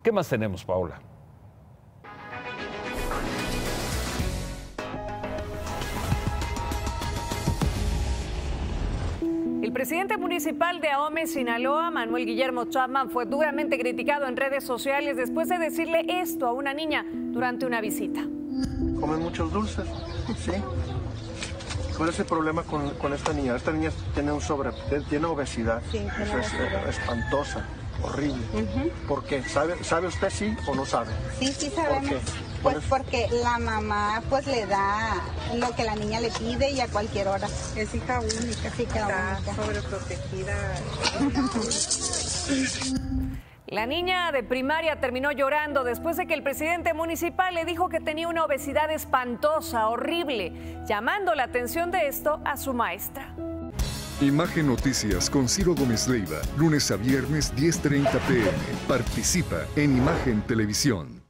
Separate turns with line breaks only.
¿Qué más tenemos, Paola?
El presidente municipal de Ahome, Sinaloa, Manuel Guillermo Chapman, fue duramente criticado en redes sociales después de decirle esto a una niña durante una visita.
Comen muchos dulces, sí. ¿Cuál es el problema con esta niña? Esta niña tiene tiene obesidad. Sí, es espantosa, horrible. ¿Por qué? ¿Sabe usted sí o no sabe?
Sí, sí sabemos.
¿Por qué?
Pues porque la mamá pues le da lo que la niña le pide y a cualquier hora.
Es hija única,
sí,
está sobreprotegida.
La niña de primaria terminó llorando después de que el presidente municipal le dijo que tenía una obesidad espantosa, horrible, llamando la atención de esto a su maestra.
Imagen Noticias con Ciro Gómez Leiva, lunes a viernes 10:30 p.m. Participa en Imagen Televisión.